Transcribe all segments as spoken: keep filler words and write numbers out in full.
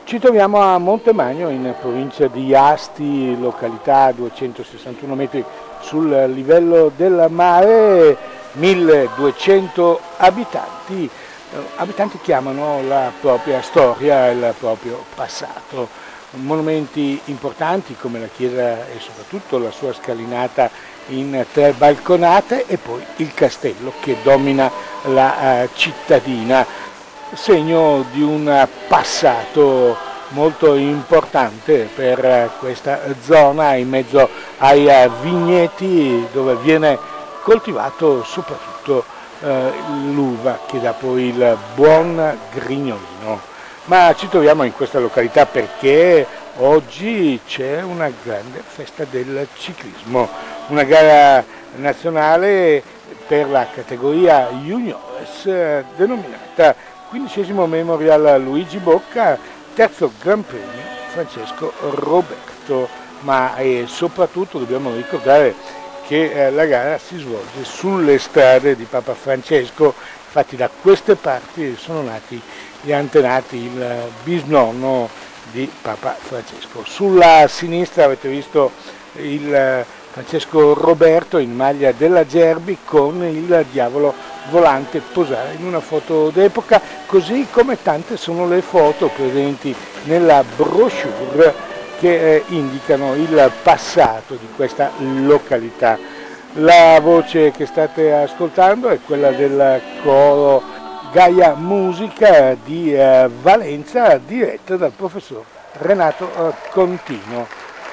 Ci troviamo a Montemagno, in provincia di Asti, località a duecentosessantuno metri sul livello del mare, milleduecento abitanti. Eh, abitanti che amano la propria storia e il proprio passato. Monumenti importanti come la chiesa e soprattutto la sua scalinata in tre balconate e poi il castello che domina la eh, cittadina, segno di un passato molto importante per questa zona, in mezzo ai vigneti dove viene coltivato soprattutto eh, l'uva che dà poi il buon grignolino. Ma ci troviamo in questa località perché oggi c'è una grande festa del ciclismo, una gara nazionale per la categoria juniores denominata quindicesimo Memorial Luigi Bocca, terzo Gran Premio Francesco Roberto, ma eh, soprattutto dobbiamo ricordare che eh, la gara si svolge sulle strade di Papa Francesco. Infatti da queste parti sono nati gli antenati, il bisnonno di Papa Francesco. Sulla sinistra avete visto il Francesco Roberto in maglia della Gerbi con il diavolo volante posare in una foto d'epoca, così come tante sono le foto presenti nella brochure che eh, indicano il passato di questa località. La voce che state ascoltando è quella del coro Gaia Musica di eh, Valenza, diretta dal professor Renato eh, Contino.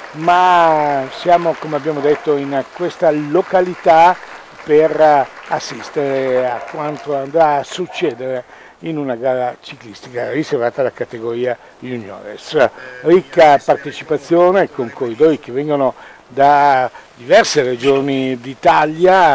Ma siamo, come abbiamo detto, in questa località per assistere a quanto andrà a succedere in una gara ciclistica riservata alla categoria juniores. Ricca partecipazione con corridori che vengono da diverse regioni d'Italia,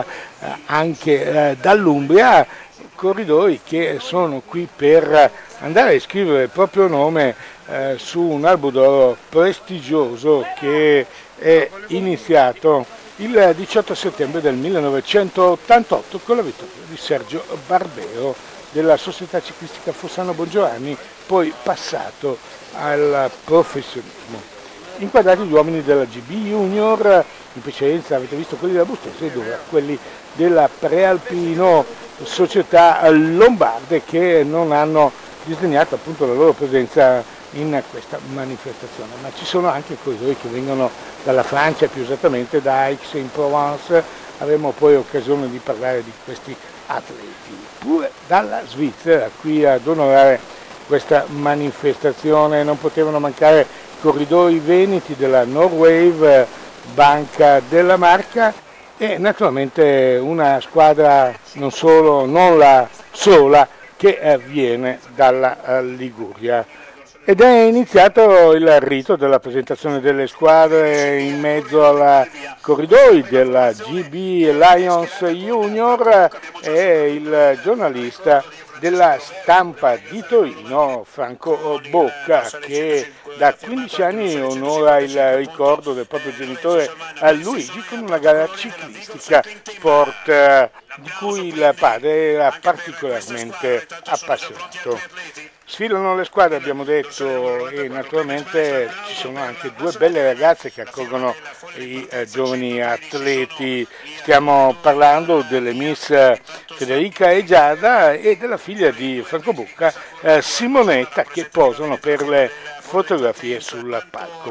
anche dall'Umbria, corridori che sono qui per andare a iscrivere il proprio nome eh, su un albo d'oro prestigioso che è iniziato il diciotto settembre del millenovecentottantotto con la vittoria di Sergio Barbero della Società Ciclistica Fossano Bongiovanni, poi passato al professionismo. Inquadrati gli uomini della G B Junior, in precedenza avete visto quelli della Bustese ed ora quelli della Prealpino, società lombarde che non hanno disdegnato appunto la loro presenza in questa manifestazione, ma ci sono anche corridori che vengono dalla Francia, più esattamente da Aix-en-Provence. Avremo poi occasione di parlare di questi atleti, pure dalla Svizzera. Qui ad onorare questa manifestazione non potevano mancare corridori veneti della Norwave, Banca della Marca, e naturalmente una squadra non solo, non la sola, che viene dalla Liguria. Ed è iniziato il rito della presentazione delle squadre in mezzo ai corridoi della G B Lions Junior e il giornalista della Stampa di Torino, Franco Bocca, che da quindici anni onora il ricordo del proprio genitore Luigi con una gara ciclistica, sport di cui il padre era particolarmente appassionato. Sfilano le squadre, abbiamo detto, e naturalmente ci sono anche due belle ragazze che accolgono i eh, giovani atleti. Stiamo parlando delle Miss Federica e Giada e della figlia di Franco Bocca, eh, Simonetta, che posano per le fotografie sul palco.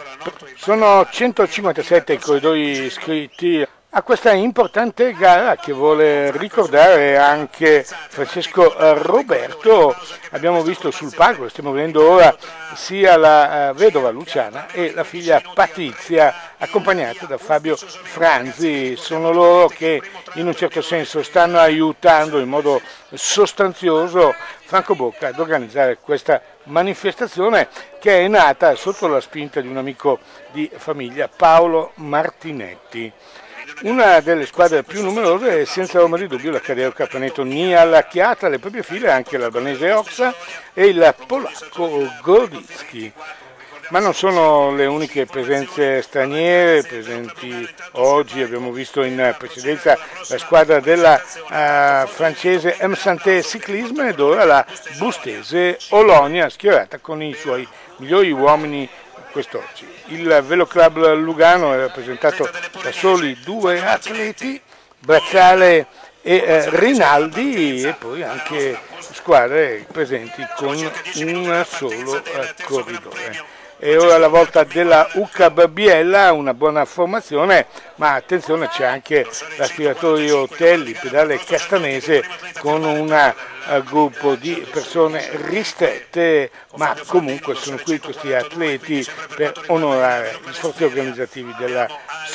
Sono centocinquantasette i corridori iscritti a questa importante gara che vuole ricordare anche Francesco Roberto. Abbiamo visto sul palco, lo stiamo vedendo ora, sia la vedova Luciana e la figlia Patrizia, accompagnata da Fabio Franzi. Sono loro che in un certo senso stanno aiutando in modo sostanzioso Franco Bocca ad organizzare questa manifestazione, che è nata sotto la spinta di un amico di famiglia, Paolo Martinetti. Una delle squadre più numerose è senza ombra di dubbio l'Accademia Capaneto Nial, che ha tra le proprie file anche l'albanese Oxa e il polacco Grodicki. Ma non sono le uniche presenze straniere presenti oggi, abbiamo visto in precedenza la squadra della uh, francese M Santé Ciclisme ed ora la bustese Olonia schierata con i suoi migliori uomini quest'oggi. Il Velo Club Lugano è rappresentato da soli due atleti, Brazzale e eh, Rinaldi, e poi anche squadre presenti con un solo eh, corridore. E ora la volta della U C A B Biella, una buona formazione, ma attenzione, c'è anche l'aspiratorio Telli, pedale castanese, con un uh, gruppo di persone ristrette, ma comunque sono qui questi atleti per onorare gli sforzi organizzativi della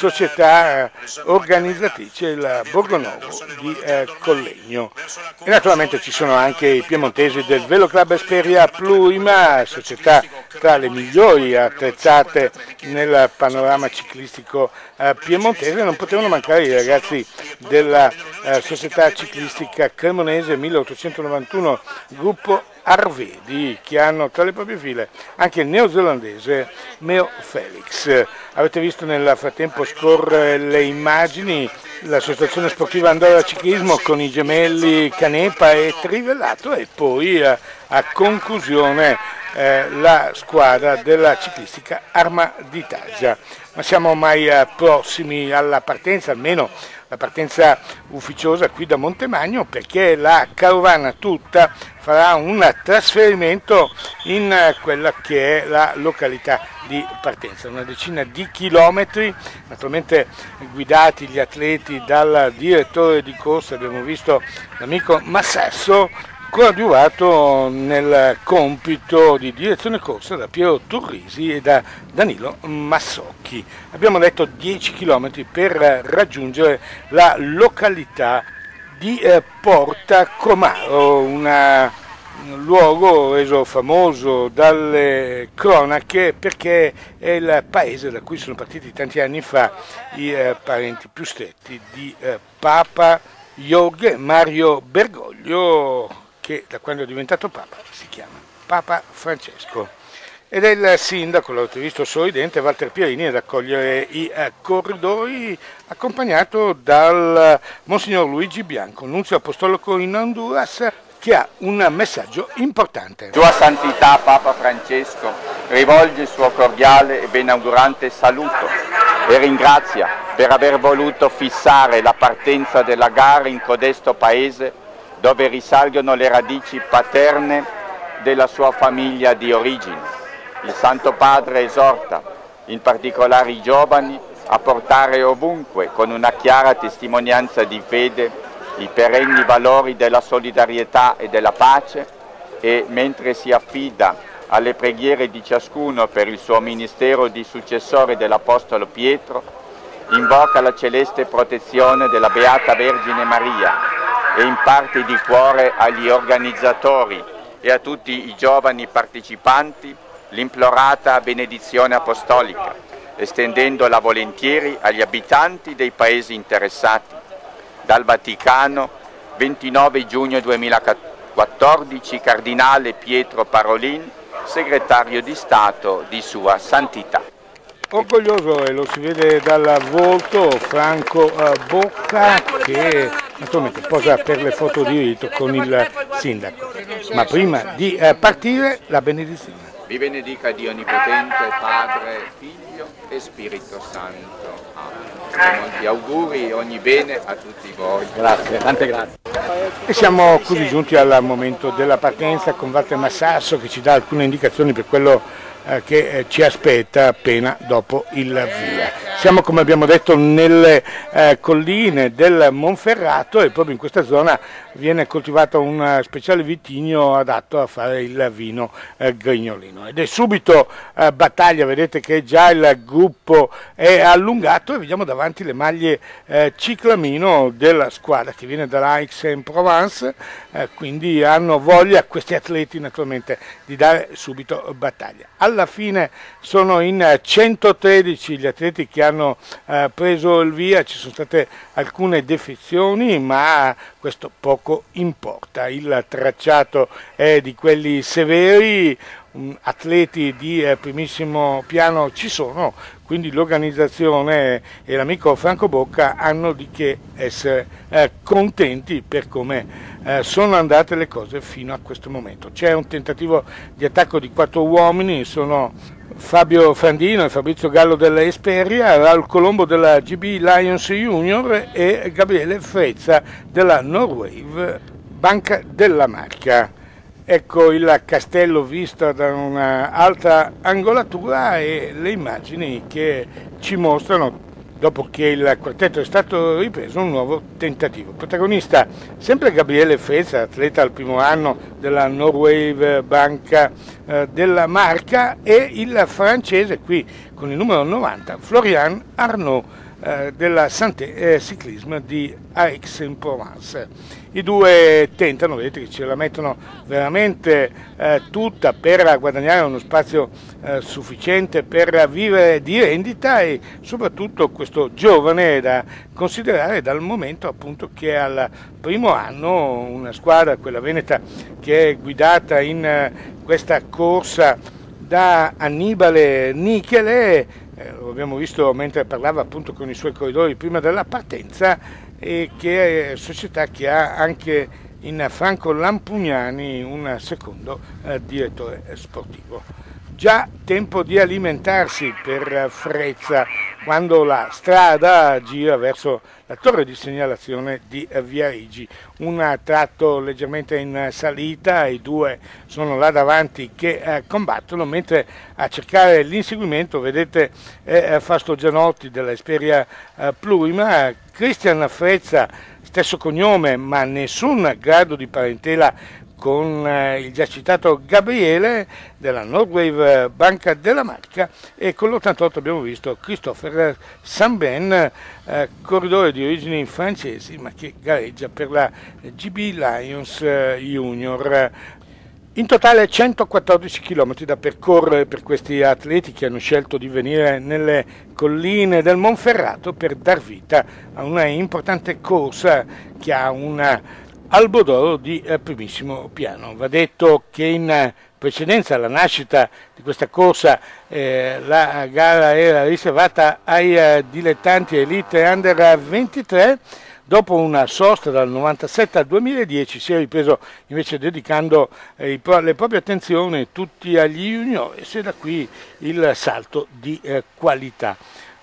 società uh, organizzatrice, il Borgonovo di uh, Collegno. E naturalmente ci sono anche i piemontesi del Velo Club Esperia Plurima, società tra le migliori attrezzate nel panorama ciclistico eh, piemontese. Non potevano mancare i ragazzi della eh, società ciclistica cremonese milleottocentonovantuno gruppo Arvedi, che hanno tra le proprie file anche il neozelandese Meo Felix. Avete visto nel frattempo scorrere le immagini, l'associazione sportiva Andorra Ciclismo con i gemelli Canepa e Trivellato, e poi eh, a conclusione Eh, la squadra della ciclistica Arma d'Italia. Ma siamo ormai eh, prossimi alla partenza, almeno la partenza ufficiosa qui da Montemagno, perché la carovana tutta farà un trasferimento in eh, quella che è la località di partenza, una decina di chilometri, naturalmente guidati gli atleti dal direttore di corsa, abbiamo visto l'amico Massasso, coadiuvato nel compito di direzione corsa da Piero Turrisi e da Danilo Massocchi. Abbiamo detto dieci chilometri per raggiungere la località di eh, Porta Comaro, una, un luogo reso famoso dalle cronache perché è il paese da cui sono partiti tanti anni fa i eh, parenti più stretti di eh, Papa Jorge Mario Bergoglio, che da quando è diventato Papa si chiama Papa Francesco. Ed è il sindaco, l'avete visto sorridente, Walter Pierini, ad accogliere i eh, corridori, accompagnato dal Monsignor Luigi Bianco, nunzio apostolico in Honduras, che ha un messaggio importante. Sua Santità Papa Francesco rivolge il suo cordiale e benaugurante saluto e ringrazia per aver voluto fissare la partenza della gara in codesto paese, dove risalgono le radici paterne della sua famiglia di origine. Il Santo Padre esorta, in particolare i giovani, a portare ovunque, con una chiara testimonianza di fede, i perenni valori della solidarietà e della pace, e mentre si affida alle preghiere di ciascuno per il suo ministero di successore dell'Apostolo Pietro, invoca la celeste protezione della Beata Vergine Maria, e imparte di cuore agli organizzatori e a tutti i giovani partecipanti l'implorata benedizione apostolica, estendendola volentieri agli abitanti dei paesi interessati. Dal Vaticano, ventinove giugno duemilaquattordici, Cardinale Pietro Parolin, segretario di Stato di Sua Santità. Orgoglioso, e lo si vede dal volto, Franco eh, Bocca, che naturalmente posa per le foto di rito con il sindaco. Ma prima di eh, partire, la benedizione. Vi benedica Dio Onnipotente, Padre, Figlio e Spirito Santo. Amen. Molti auguri e ogni bene a tutti voi. Grazie, tante grazie. E siamo così giunti al momento della partenza con Walter Massasso, che ci dà alcune indicazioni per quello eh, che eh, ci aspetta appena dopo il via. Siamo, come abbiamo detto, nelle eh, colline del Monferrato, e proprio in questa zona viene coltivato un speciale vitigno adatto a fare il vino eh, grignolino. Ed è subito eh, battaglia, vedete che già il gruppo è allungato, e vediamo davanti le maglie eh, ciclamino della squadra che viene dalla Aix-en-Provence, eh, quindi hanno voglia questi atleti naturalmente di dare subito battaglia. Alla fine sono in centotredici gli atleti che hanno hanno eh, preso il via, ci sono state alcune defezioni, ma questo poco importa. Il tracciato è di quelli severi, um, atleti di eh, primissimo piano ci sono, quindi l'organizzazione e l'amico Franco Bocca hanno di che essere eh, contenti per come eh, sono andate le cose fino a questo momento. C'è un tentativo di attacco di quattro uomini, sono Fabio Frandino e Fabrizio Gallo della Esperia, Raul Colombo della G B Lions Junior e Gabriele Frezza della Norwave Banca della Marca. Ecco il castello visto da un'alta angolatura e le immagini che ci mostrano, dopo che il quartetto è stato ripreso, un nuovo tentativo. Protagonista sempre Gabriele Frezza, atleta al primo anno della Norwave Banca eh, della Marca, e il francese qui con il numero novanta, Florian Arnaud eh, della Santé eh, Cyclisme di Aix-en-Provence. I due tentano, vedete che ce la mettono veramente eh, tutta per guadagnare uno spazio eh, sufficiente per vivere di rendita, e soprattutto questo giovane è da considerare dal momento appunto che al primo anno una squadra, quella veneta, che è guidata in eh, questa corsa da Annibale Nichele, eh, lo abbiamo visto mentre parlava appunto con i suoi corridori prima della partenza, e che è società che ha anche in Franco Lampugnani un secondo eh, direttore sportivo. Già tempo di alimentarsi per Frezza quando la strada gira verso la torre di segnalazione di Viarigi, un tratto leggermente in salita, i due sono là davanti che eh, combattono, mentre a cercare l'inseguimento vedete eh, Fausto Gianotti della Esperia eh, Plurima, Cristian Frezza, stesso cognome ma nessun grado di parentela con eh, il già citato Gabriele della Norwave Banca della Marca, e con l'ottantotto abbiamo visto Christopher Sambin, eh, corridore di origini francesi ma che gareggia per la G B Lions eh, Junior. In totale centoquattordici chilometri da percorrere per questi atleti che hanno scelto di venire nelle colline del Monferrato per dar vita a una importante corsa che ha una albo d'oro di eh, primissimo piano. Va detto che in precedenza alla nascita di questa corsa eh, la gara era riservata ai eh, dilettanti Elite Under ventitré. Dopo una sosta dal novantasette al duemiladieci si è ripreso invece dedicando eh, le proprie attenzioni tutti agli juniores, e da qui il salto di eh, qualità.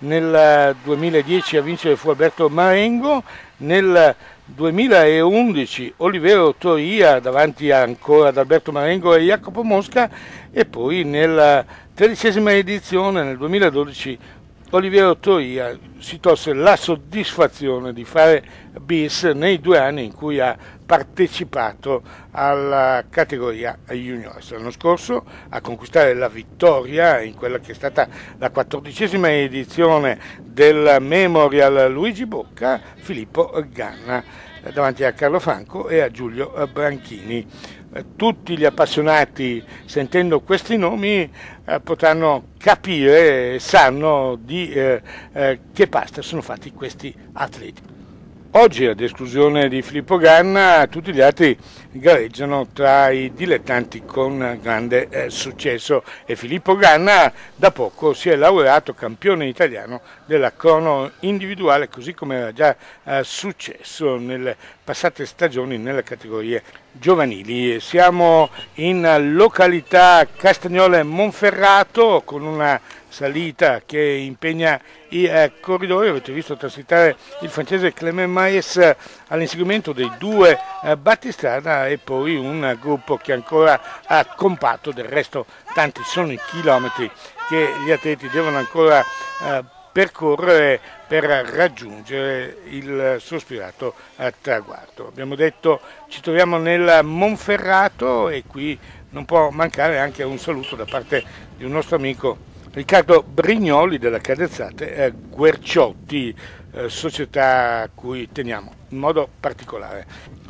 Nel duemiladieci a vincere fu Alberto Marengo, nel duemilaundici Olivero Toria davanti ancora ad Alberto Marengo e Jacopo Mosca, e poi nella tredicesima edizione nel duemiladodici Olivero Toria si tolse la soddisfazione di fare bis nei due anni in cui ha partecipato alla categoria juniors. L'anno scorso a conquistare la vittoria in quella che è stata la quattordicesima edizione del Memorial Luigi Bocca, Filippo Ganna, davanti a Carlo Franco e a Giulio Branchini. Tutti gli appassionati, sentendo questi nomi, eh, potranno capire e sanno di eh, eh, che pasta sono fatti questi atleti. Oggi, ad esclusione di Filippo Ganna, tutti gli altri gareggiano tra i dilettanti con grande eh, successo, e Filippo Ganna da poco si è laureato campione italiano della crono individuale, così come era già eh, successo nelle passate stagioni nelle categorie giovanili. Siamo in località Castagnole Monferrato con una salita che impegna i eh, corridori. Avete visto transitare il francese Clément Maes all'inseguimento dei due eh, battistrada, e poi un gruppo che ancora ha compatto. Del resto tanti sono i chilometri che gli atleti devono ancora eh, percorrere per raggiungere il sospirato eh, traguardo. Abbiamo detto ci troviamo nel Monferrato, e qui non può mancare anche un saluto da parte di un nostro amico Riccardo Brignoli della Cadezzate eh, Guerciotti, eh, società a cui teniamo in modo particolare.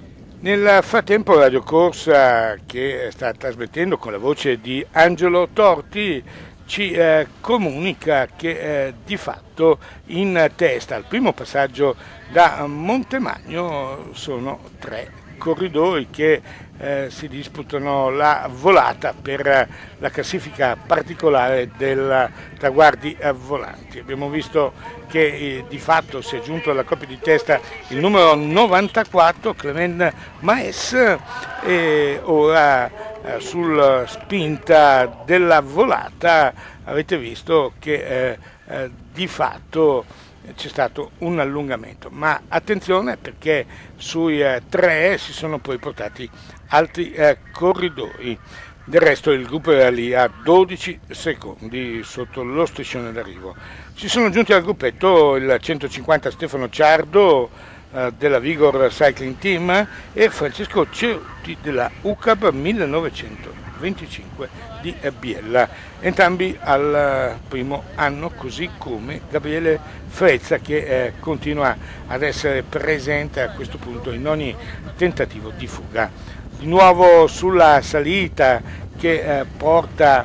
Nel frattempo Radio Corsa, che sta trasmettendo con la voce di Angelo Torti, ci eh, comunica che eh, di fatto in testa al primo passaggio da Montemagno sono tre corridori che eh, si disputano la volata per la classifica particolare del traguardi volanti. Abbiamo visto che eh, di fatto si è giunto alla coppia di testa il numero novantaquattro, Clement Maes, e ora eh, sul spinta della volata avete visto che eh, eh, di fatto c'è stato un allungamento, ma attenzione perché sui eh, tre si sono poi portati altri eh, corridori. Del resto il gruppo era lì a dodici secondi sotto lo striscione d'arrivo. Si sono giunti al gruppetto il centocinquanta Stefano Ciardo eh, della Vigor Cycling Team e Francesco Cerutti della U C A B millenovecentoventicinque di Biella, entrambi al primo anno, così come Gabriele Frezza che eh, continua ad essere presente a questo punto in ogni tentativo di fuga. Di nuovo sulla salita che eh, porta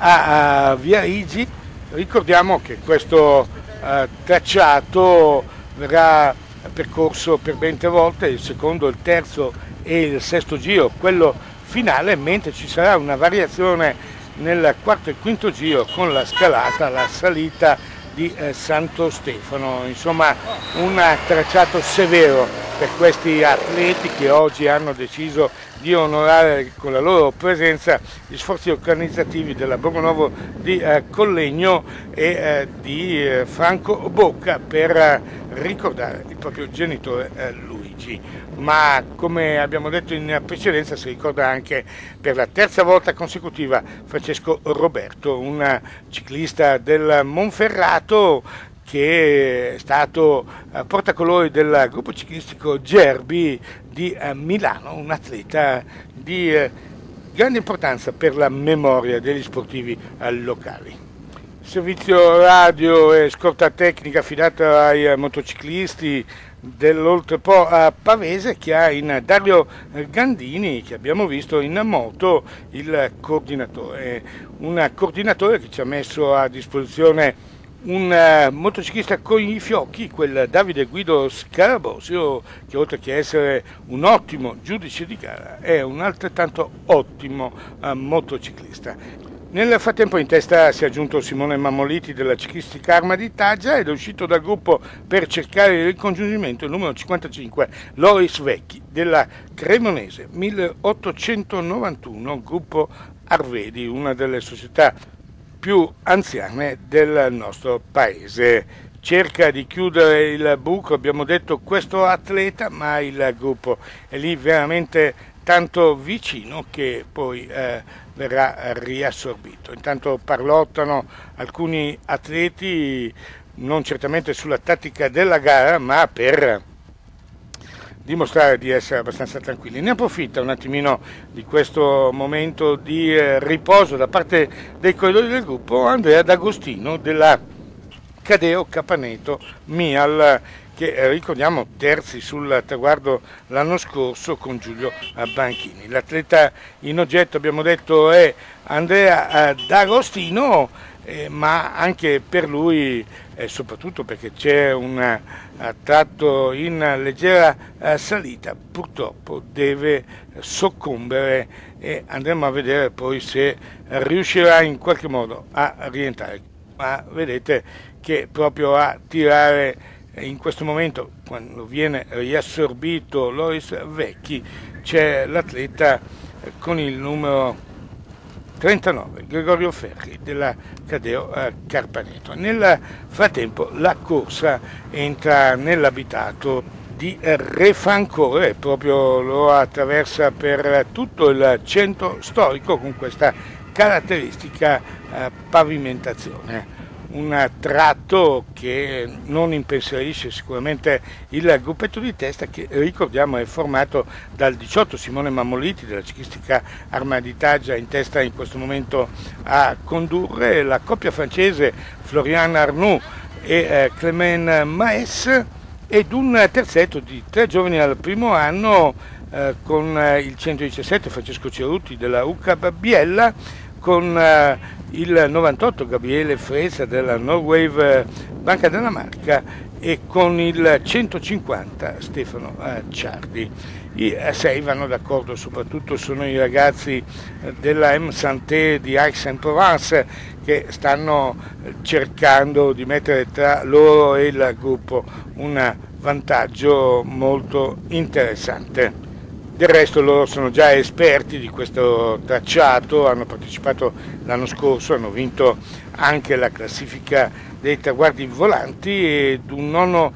a, a Viarigi. Ricordiamo che questo eh, tracciato verrà percorso per ben tre volte, il secondo, il terzo e il sesto giro, quello finale, mentre ci sarà una variazione nel quarto e quinto giro con la scalata, la salita di eh, Santo Stefano. Insomma, un tracciato severo per questi atleti che oggi hanno deciso di onorare con la loro presenza gli sforzi organizzativi della Borgonovo di eh, Collegno e eh, di eh, Franco Bocca per eh, ricordare il proprio genitore eh, Luigi. Ma come abbiamo detto in precedenza si ricorda anche per la terza volta consecutiva Francesco Roberto, un ciclista del Monferrato che è stato eh, portacolori del gruppo ciclistico Gerbi di eh, Milano, un atleta di eh, grande importanza per la memoria degli sportivi eh, locali. Servizio radio e scorta tecnica affidato ai eh, motociclisti dell'Oltrepo a Pavese, che ha in Dario Gandini, che abbiamo visto in moto, il coordinatore, un coordinatore che ci ha messo a disposizione un uh, motociclista con i fiocchi, quel Davide Guido Scarabosio, che oltre che essere un ottimo giudice di gara è un altrettanto ottimo uh, motociclista. Nel frattempo in testa si è aggiunto Simone Mammoliti della ciclistica Arma di Taggia ed è uscito dal gruppo per cercare il ricongiungimento il numero cinquantacinque Loris Vecchi della Cremonese milleottocentonovantuno, gruppo Arvedi, una delle società più anziane del nostro paese. Cerca di chiudere il buco, abbiamo detto, questo atleta, ma il gruppo è lì veramente tanto vicino che poi eh, verrà riassorbito. Intanto parlottano alcuni atleti, non certamente sulla tattica della gara, ma per dimostrare di essere abbastanza tranquilli. Ne approfitta un attimino di questo momento di eh, riposo da parte dei corridori del gruppo Andrea D'Agostino della Cadeo Capaneto Mial, che eh, ricordiamo terzi sul traguardo l'anno scorso con Giulio Banchini. L'atleta in oggetto, abbiamo detto, è Andrea eh, D'Agostino, Eh, ma anche per lui, eh, soprattutto perché c'è un eh, tratto in leggera eh, salita, purtroppo deve soccombere e andremo a vedere poi se riuscirà in qualche modo a rientrare. Ma vedete che proprio a tirare eh, in questo momento, quando viene riassorbito Loris Vecchi, c'è l'atleta eh, con il numero trentanove, Gregorio Ferri della Cadeo eh, Carpaneto. Nel frattempo la corsa entra nell'abitato di Refrancore, proprio lo attraversa per tutto il centro storico con questa caratteristica eh, pavimentazione. Un tratto che non impensierisce sicuramente il gruppetto di testa, che ricordiamo è formato dal diciotto Simone Mammoliti della ciclistica Arma di Taggia, in testa in questo momento a condurre, la coppia francese Florian Arnoux e eh, Clement Maes, ed un terzetto di tre giovani al primo anno eh, con eh, il centodiciassette Francesco Cerutti della U C A B Biella, con eh, il novantotto Gabriele Frezza della Norwave Banca della Marca e con il centocinquanta Stefano Ciardi. I sei vanno d'accordo, soprattutto sono i ragazzi della M Santé di Aix-en-Provence che stanno cercando di mettere tra loro e il gruppo un vantaggio molto interessante. Del resto loro sono già esperti di questo tracciato, hanno partecipato l'anno scorso, hanno vinto anche la classifica dei traguardi volanti ed un nono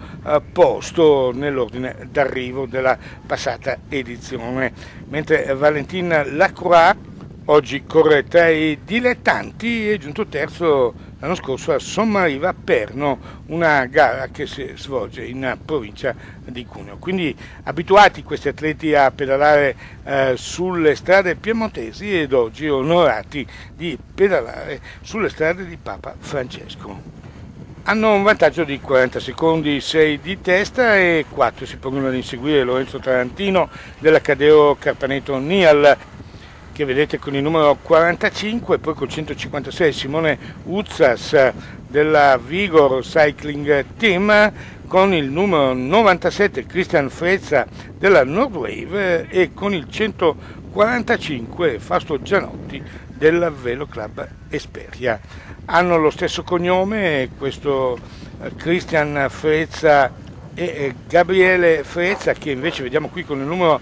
posto nell'ordine d'arrivo della passata edizione, mentre Valentin Lacroix oggi corre tra i dilettanti, è giunto terzo l'anno scorso a Sommariva Perno, una gara che si svolge in provincia di Cuneo. Quindi abituati questi atleti a pedalare eh, sulle strade piemontesi ed oggi onorati di pedalare sulle strade di Papa Francesco. Hanno un vantaggio di quaranta secondi, sei di testa e quattro si pongono ad inseguire Lorenzo Tarantino della Cadeo Carpaneto Nial, che vedete con il numero quarantacinque, poi col centocinquantasei Simone Uzzas della Vigor Cycling Team, con il numero novantasette Christian Frezza della Nordwave e con il centoquarantacinque Fausto Gianotti del Velo Club Esperia. Hanno lo stesso cognome, questo Christian Frezza e Gabriele Frezza, che invece vediamo qui con il numero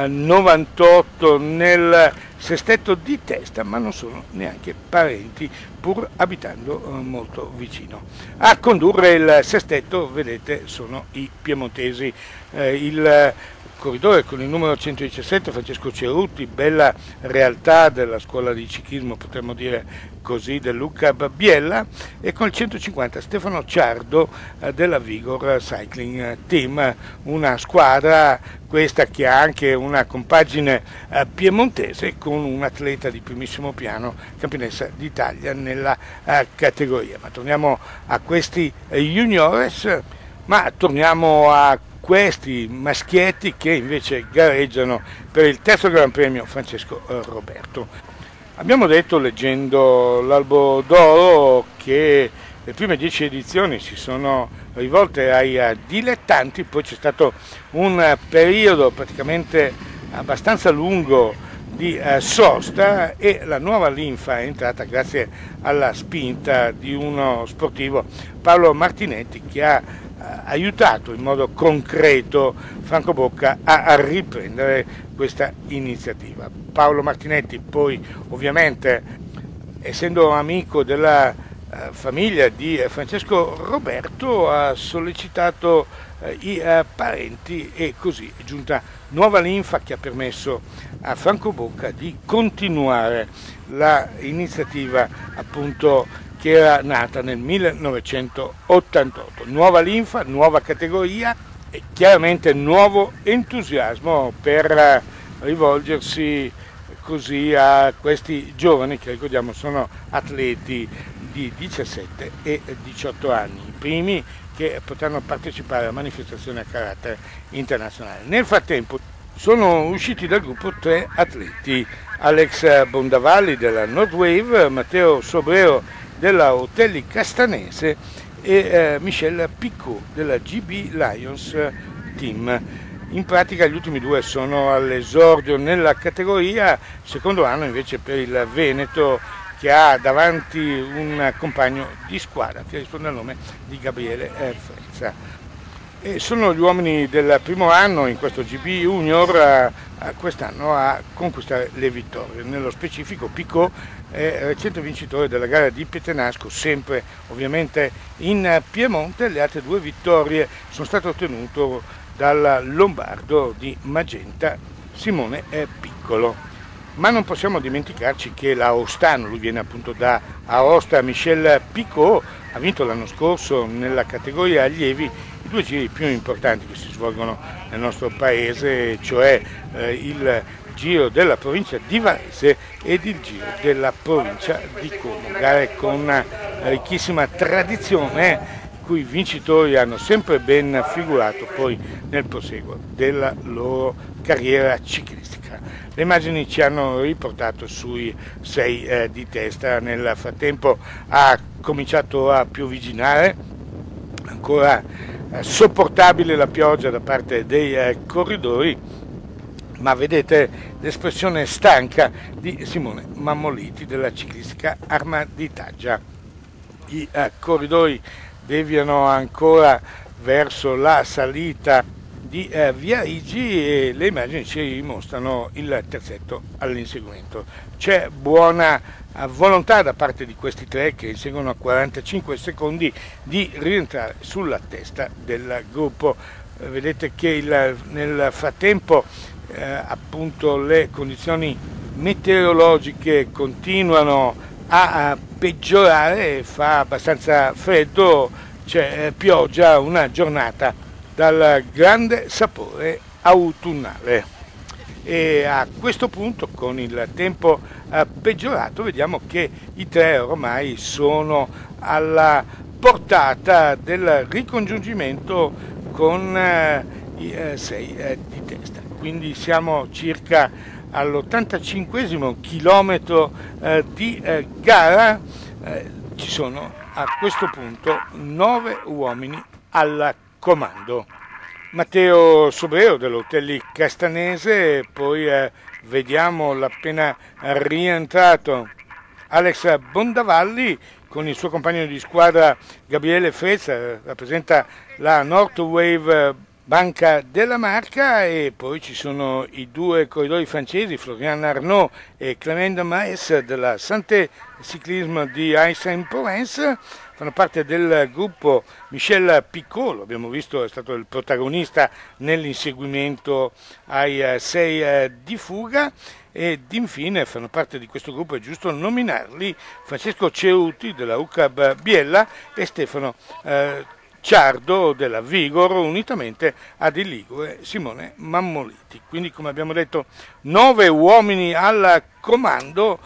novantotto nel sestetto di testa, ma non sono neanche parenti pur abitando molto vicino. A condurre il sestetto, vedete, sono i piemontesi. Eh, il corridore con il numero centodiciassette Francesco Cerutti, bella realtà della scuola di ciclismo, potremmo dire così, del Luca Babbiella, e con il centocinquanta Stefano Ciardo eh, della Vigor Cycling Team, una squadra questa che ha anche una compagine eh, piemontese con un atleta di primissimo piano, campionessa d'Italia nella eh, categoria. Ma torniamo a questi eh, juniores, ma torniamo a questi maschietti che invece gareggiano per il terzo Gran Premio Francesco Roberto. Abbiamo detto, leggendo l'Albo d'Oro, che le prime dieci edizioni si sono rivolte ai dilettanti, poi c'è stato un periodo praticamente abbastanza lungo di eh, sosta e la nuova linfa è entrata grazie alla spinta di uno sportivo, Paolo Martinetti, che ha aiutato in modo concreto Franco Bocca a, a riprendere questa iniziativa. Paolo Martinetti poi, ovviamente, essendo amico della eh, famiglia di eh, Francesco Roberto, ha sollecitato eh, i eh, parenti e così è giunta nuova linfa che ha permesso a Franco Bocca di continuare l'iniziativa, appunto, che era nata nel millenovecentottantotto. Nuova linfa, nuova categoria e chiaramente nuovo entusiasmo per rivolgersi così a questi giovani che, ricordiamo, sono atleti di diciassette e diciotto anni, i primi che potranno partecipare a manifestazioni a carattere internazionale. Nel frattempo sono usciti dal gruppo tre atleti: Alex Bondavalli della Nordwave, Matteo Sobrero della Otelli Castanese e eh, Michel Picot della G B Lions Team. In pratica gli ultimi due sono all'esordio nella categoria, secondo anno invece per il Veneto, che ha davanti un compagno di squadra che risponde al nome di Gabriele eh, Frezza. E sono gli uomini del primo anno in questo G B Junior eh, quest'anno a conquistare le vittorie. Nello specifico Picot è recente vincitore della gara di Pietenasco, sempre ovviamente in Piemonte. Le altre due vittorie sono state ottenute dal lombardo di Magenta Simone Piccolo. Ma non possiamo dimenticarci che l'Aostano, lui viene appunto da Aosta, Michel Picot, ha vinto l'anno scorso nella categoria allievi i due giri più importanti che si svolgono nel nostro paese, cioè eh, il Giro della provincia di Varese ed il Giro della provincia di Como. Gare con una ricchissima tradizione, cui vincitori hanno sempre ben figurato poi nel proseguo della loro carriera ciclistica. Le immagini ci hanno riportato sui sei eh, di testa. Nel frattempo ha cominciato a piovigginare, ancora eh, sopportabile la pioggia da parte dei eh, corridori, ma vedete l'espressione stanca di Simone Mammoliti della ciclistica Arma di Taggia. I eh, corridori deviano ancora verso la salita di eh, Viaigi e le immagini ci mostrano il terzetto all'inseguimento. C'è buona eh, volontà da parte di questi tre che inseguono a quarantacinque secondi di rientrare sulla testa del gruppo. Eh, vedete che il, nel frattempo eh, appunto le condizioni meteorologiche continuano a, a peggiorare, fa abbastanza freddo, c'è pioggia, una giornata dal grande sapore autunnale. E a questo punto, con il tempo eh, peggiorato, vediamo che i tre ormai sono alla portata del ricongiungimento con eh, i eh, sei eh, di testa. Quindi siamo circa all'ottantacinquesimo chilometro eh, di eh, gara. Eh, ci sono a questo punto nove uomini al comando. Matteo Sobrero dell'Otelli Castanese, poi eh, vediamo l'appena rientrato Alex Bondavalli con il suo compagno di squadra Gabriele Frezza, rappresenta la Northwave Banca della Marca, e poi ci sono i due corridori francesi Florian Arnaud e Clément Maes della Santé Cyclisme di Aix-en-Provence. Fanno parte del gruppo Michel Piccot, abbiamo visto, è stato il protagonista nell'inseguimento ai sei di fuga, ed infine fanno parte di questo gruppo, è giusto nominarli, Francesco Ceruti della U C A B Biella e Stefano eh, Ciardo della Vigor, unitamente ad il ligure Simone Mammoliti. Quindi, come abbiamo detto, nove uomini al comando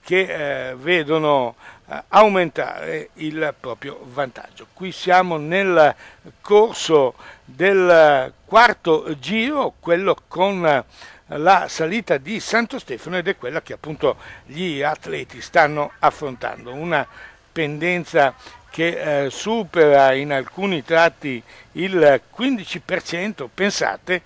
che eh, vedono eh, aumentare il proprio vantaggio. Qui siamo nel corso del quarto giro, quello con la salita di Santo Stefano, ed è quella che appunto gli atleti stanno affrontando, una pendenza che eh, supera in alcuni tratti il quindici per cento, pensate,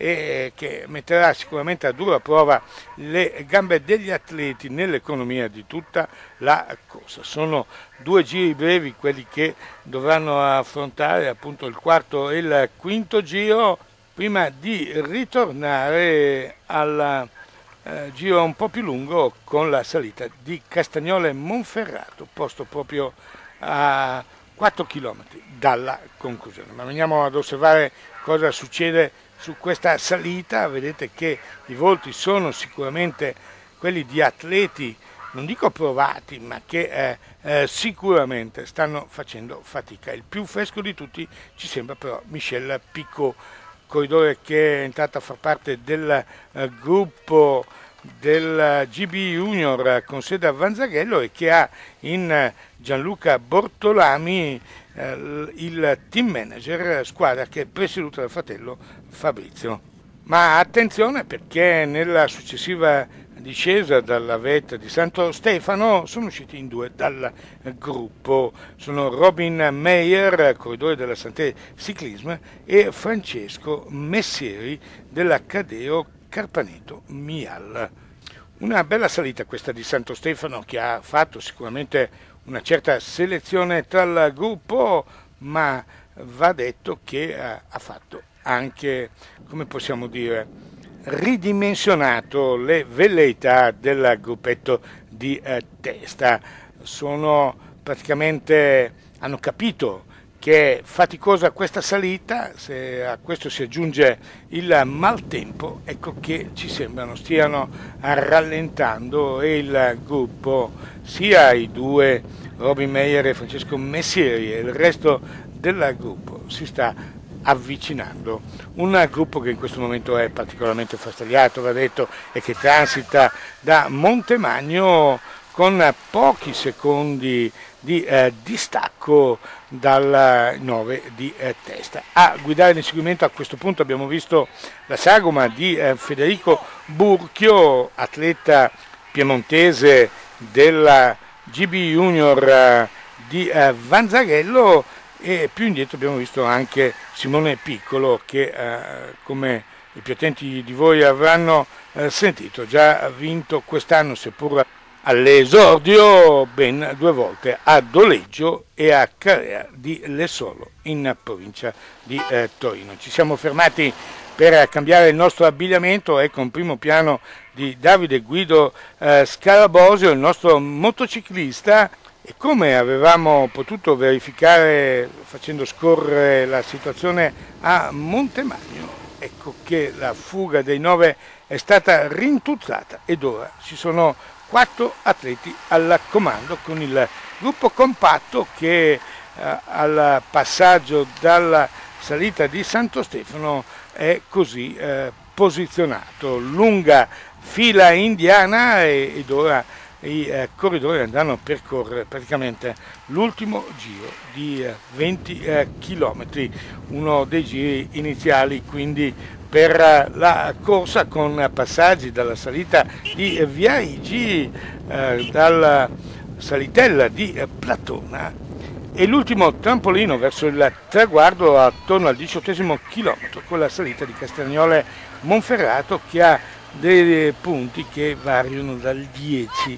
e che metterà sicuramente a dura prova le gambe degli atleti nell'economia di tutta la corsa. Sono due giri brevi quelli che dovranno affrontare, appunto il quarto e il quinto giro, prima di ritornare al eh, giro un po' più lungo con la salita di Castagnole Monferrato, posto proprio a quattro chilometri dalla conclusione. Ma veniamo ad osservare cosa succede su questa salita. Vedete che i volti sono sicuramente quelli di atleti, non dico provati, ma che eh, eh, sicuramente stanno facendo fatica. Il più fresco di tutti ci sembra però Michel Piccot, corridore che è entrato a far parte del eh, gruppo del G B Junior con sede a Vanzaghello e che ha in Gianluca Bortolami eh, il team manager, squadra che è presieduta dal fratello Fabrizio. Ma attenzione, perché nella successiva discesa dalla vetta di Santo Stefano sono usciti in due dal gruppo, sono Robin Meyer, corridore della Santé Cyclisme, e Francesco Messieri della Cadeo Carpaneto Mial. Una bella salita questa di Santo Stefano, che ha fatto sicuramente una certa selezione tra il gruppo, ma va detto che ha fatto anche, come possiamo dire, ridimensionato le velleità del gruppetto di eh, testa. Sono praticamente, hanno capito che è faticosa questa salita, se a questo si aggiunge il maltempo, ecco che ci sembrano stiano rallentando, e il gruppo, sia i due Robin Meyer e Francesco Messieri e il resto del gruppo, si sta avvicinando. Un gruppo che in questo momento è particolarmente frastagliato, va detto, e che transita da Montemagno con pochi secondi di eh, distacco dal nove di eh, testa. A guidare l'inseguimento a questo punto abbiamo visto la sagoma di eh, Federico Burchio, atleta piemontese della G B Junior eh, di eh, Vanzarello, e più indietro abbiamo visto anche Simone Piccolo che eh, come i più attenti di voi avranno eh, sentito, già vinto quest'anno, seppur all'esordio, ben due volte a Doleggio e a Carea di Lessolo in provincia di eh, Torino. Ci siamo fermati per cambiare il nostro abbigliamento. Ecco un primo piano di Davide Guido eh, Scalabosio, il nostro motociclista, e come avevamo potuto verificare facendo scorrere la situazione a Montemagno, ecco che la fuga dei nove è stata rintuzzata ed ora ci sono quattro atleti al comando, con il gruppo compatto che eh, al passaggio dalla salita di Santo Stefano è così eh, posizionato. Lunga fila indiana e, ed ora i eh, corridori andranno a percorrere praticamente l'ultimo giro di eh, venti eh, chilometri, uno dei giri iniziali quindi per eh, la corsa, con passaggi dalla salita di eh, Viaigi, eh, dalla salitella di eh, Platona, e l'ultimo trampolino verso il traguardo attorno al diciottesimo chilometro con la salita di Castagnole Monferrato, che ha dei punti che variano dal dieci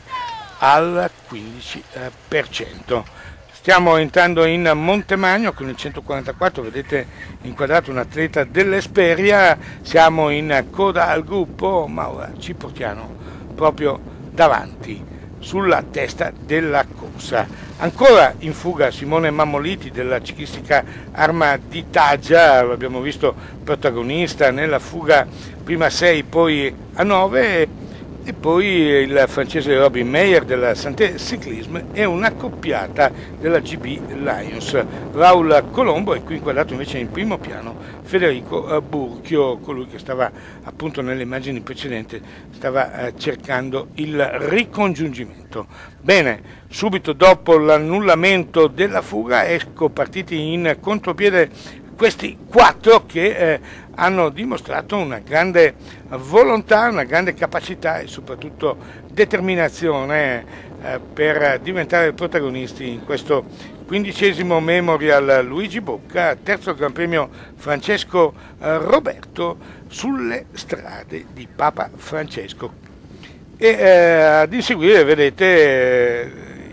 al quindici per cento. Stiamo entrando in Montemagno con il centoquarantaquattro, vedete inquadrato un atleta dell'Esperia, siamo in coda al gruppo, ma ora ci portiamo proprio davanti, sulla testa della corsa. Ancora in fuga Simone Mammoliti della ciclistica Arma di Taggia, l'abbiamo visto protagonista nella fuga prima a sei poi a nove, e poi il francese Robin Meyer della Santé Cyclisme e una coppiata della G B Lions. Raul Colombo, e qui inquadrato invece in primo piano Federico Burchio, colui che stava appunto nelle immagini precedenti, stava cercando il ricongiungimento. Bene, subito dopo l'annullamento della fuga, ecco partiti in contropiede questi quattro che eh, hanno dimostrato una grande volontà, una grande capacità e soprattutto determinazione eh, per diventare protagonisti in questo quindicesimo Memorial Luigi Bocca, terzo Gran Premio Francesco eh, Roberto sulle strade di Papa Francesco. E eh, ad inseguire vedete eh,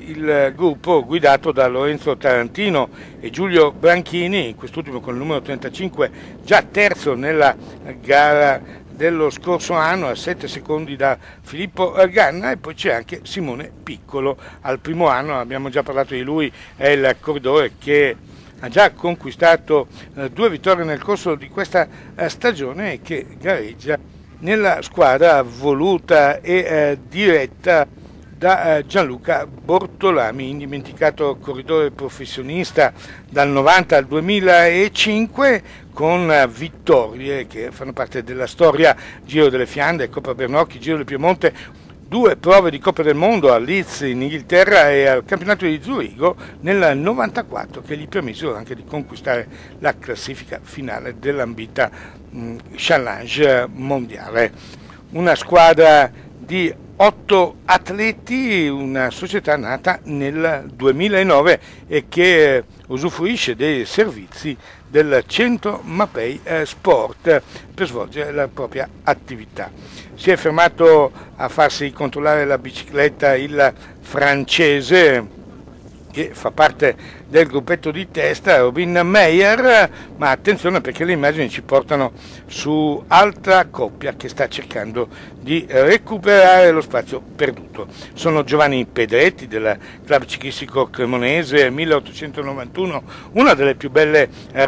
il gruppo guidato da Lorenzo Tarantino e Giulio Branchini, quest'ultimo con il numero trentacinque, già terzo nella gara dello scorso anno a sette secondi da Filippo Ganna, e poi c'è anche Simone Piccolo al primo anno, abbiamo già parlato di lui, è il corridore che ha già conquistato eh, due vittorie nel corso di questa eh, stagione e che gareggia nella squadra voluta e eh, diretta da eh, Gianluca Bortolami, indimenticato corridore professionista dal novanta al duemilacinque, con eh, vittorie che fanno parte della storia: Giro delle Fiandre, Coppa Bernocchi, Giro del Piemonte, due prove di Coppa del Mondo a Leeds in Inghilterra e al campionato di Zurigo nel novantaquattro, che gli permisero anche di conquistare la classifica finale dell'ambita mh, challenge mondiale. Una squadra di otto atleti, una società nata nel duemilanove e che usufruisce dei servizi del centro Mapei eh, Sport per svolgere la propria attività. Si è fermato a farsi controllare la bicicletta il francese, che fa parte del gruppetto di testa, Robin Meyer, ma attenzione perché le immagini ci portano su altra coppia che sta cercando di recuperare lo spazio perduto. Sono Giovanni Pedretti del Club Ciclistico Cremonese milleottocentonovantuno, una delle più belle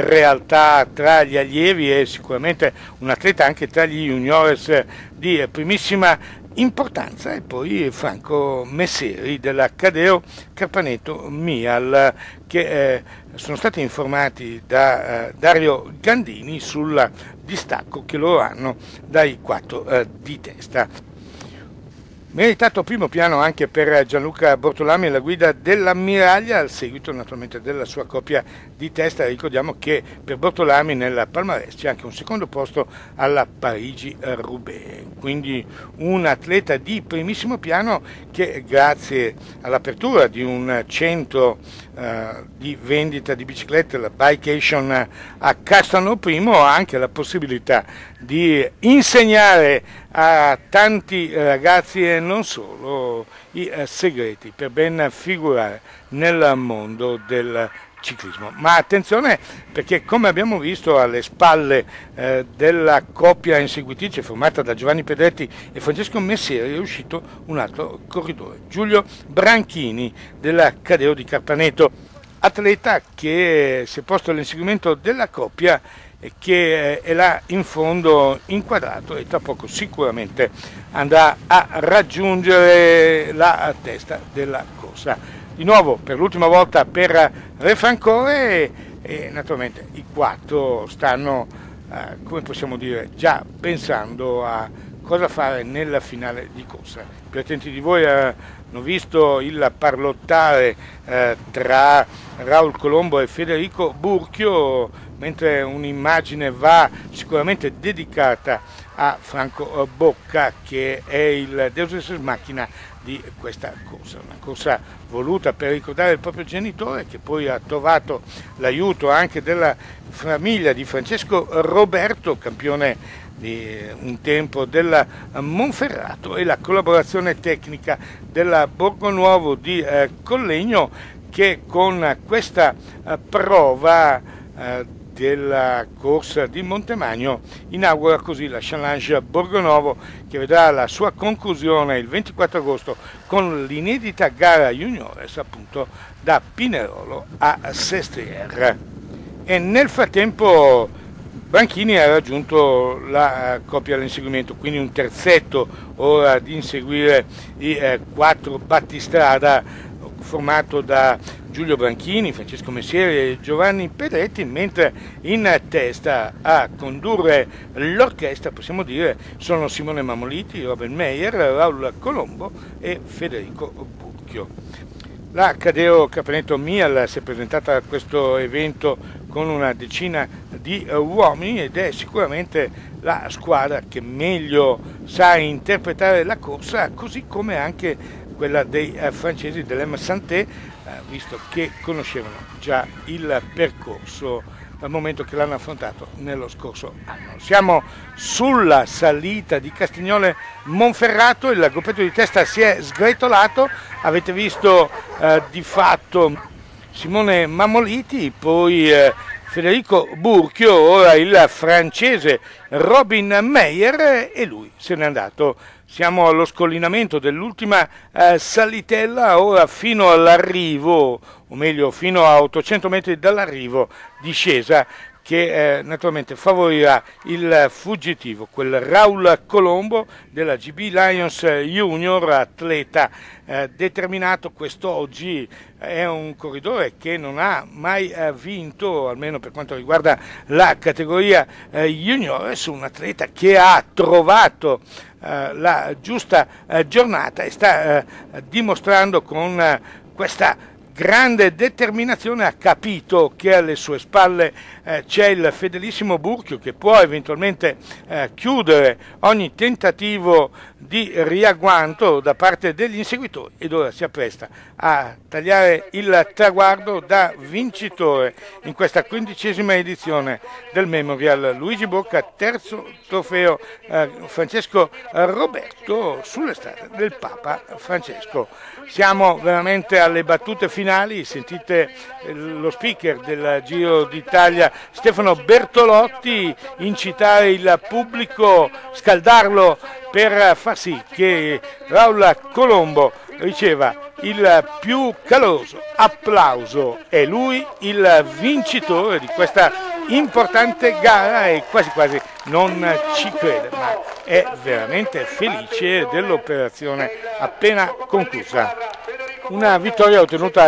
realtà tra gli allievi e sicuramente un atleta anche tra gli juniores di primissima importanza, e poi Franco Messeri della Cadeo Carpaneto Mial, che eh, sono stati informati da eh, Dario Gandini sul distacco che loro hanno dai quattro eh, di testa. Meritato primo piano anche per Gianluca Bortolami alla guida dell'Ammiraglia, al seguito naturalmente della sua coppia di testa. Ricordiamo che per Bortolami nel palmarès c'è anche un secondo posto alla Parigi-Roubaix, quindi un atleta di primissimo piano che grazie all'apertura di un centro eh, di vendita di biciclette, la Bikeation a Castano Primo, ha anche la possibilità di insegnare a tanti ragazzi e non solo i eh, segreti per ben figurare nel mondo del ciclismo. Ma attenzione, perché come abbiamo visto alle spalle eh, della coppia inseguitrice formata da Giovanni Pedretti e Francesco Messieri è uscito un altro corridore, Giulio Branchini della Cadeo di Carpaneto, atleta che si è posto all'inseguimento della coppia e che è là in fondo inquadrato e tra poco sicuramente andrà a raggiungere la testa della corsa. Di nuovo per l'ultima volta per Re Francore e naturalmente i quattro stanno, eh, come possiamo dire, già pensando a cosa fare nella finale di corsa. Più attenti di voi hanno visto il parlottare eh, tra Raul Colombo e Federico Burchio, mentre un'immagine va sicuramente dedicata a Franco Bocca, che è il deus ex machina di questa corsa, una corsa voluta per ricordare il proprio genitore, che poi ha trovato l'aiuto anche della famiglia di Francesco Roberto, campione di un tempo della Monferrato, e la collaborazione tecnica della Borgonuovo di eh, Collegno, che con questa eh, prova eh, della corsa di Montemagno inaugura così la Challenge Borgonovo, che vedrà la sua conclusione il ventiquattro agosto con l'inedita gara juniores appunto da Pinerolo a Sestriere. E nel frattempo Branchini ha raggiunto la coppia all'inseguimento, quindi un terzetto ora di inseguire i eh, quattro battistrada, formato da Giulio Branchini, Francesco Messieri e Giovanni Pedretti, mentre in testa a condurre l'orchestra, possiamo dire, sono Simone Mammoliti, Robert Meyer, Raul Colombo e Federico Burchio. La Cadeo Carpaneto Mial si è presentata a questo evento con una decina di uomini ed è sicuramente la squadra che meglio sa interpretare la corsa, così come anche quella dei eh, francesi dell'M Santé, eh, visto che conoscevano già il percorso dal momento che l'hanno affrontato nello scorso anno. Siamo sulla salita di Castiglione Monferrato, il gruppetto di testa si è sgretolato, avete visto eh, di fatto Simone Mammoliti, poi eh, Federico Burchio, ora il francese Robin Meyer e lui se n'è andato. Siamo allo scollinamento dell'ultima eh, salitella, ora fino all'arrivo, o meglio fino a ottocento metri dall'arrivo, discesa che eh, naturalmente favorirà il fuggitivo, quel Raul Colombo della G B Lions Junior, atleta eh, determinato. Quest'oggi è un corridore che non ha mai eh, vinto, almeno per quanto riguarda la categoria eh, junior, su un atleta che ha trovato eh, la giusta eh, giornata e sta eh, dimostrando con eh, questa grande determinazione, ha capito che alle sue spalle eh, c'è il fedelissimo Burchio che può eventualmente eh, chiudere ogni tentativo di riagguanto da parte degli inseguitori, ed ora si appresta a tagliare il traguardo da vincitore in questa quindicesima edizione del Memorial Luigi Bocca, terzo trofeo eh, Francesco Roberto sulle strade del Papa Francesco. Siamo veramente alle battute finali, sentite lo speaker del Giro d'Italia Stefano Bertolotti incitare il pubblico, scaldarlo per far sì che Raul Colombo riceva il più caloroso applauso. È lui il vincitore di questa importante gara e quasi quasi non ci crede, ma è veramente felice dell'operazione appena conclusa. Una vittoria ottenuta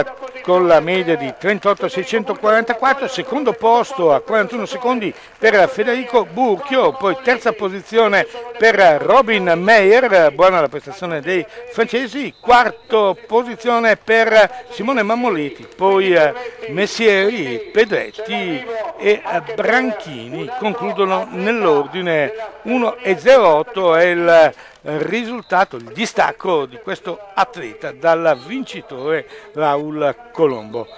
con la media di trentotto seicentoquarantaquattro, secondo posto a quarantuno secondi per Federico Burchio, poi terza posizione per Robin Meyer, buona la prestazione dei francesi, quarta posizione per Simone Mammoliti, poi Messieri, Pedretti e Branchini concludono nell'ordine. Uno e zero otto è il risultato, il distacco di questo atleta dal vincitore Raul Colombo.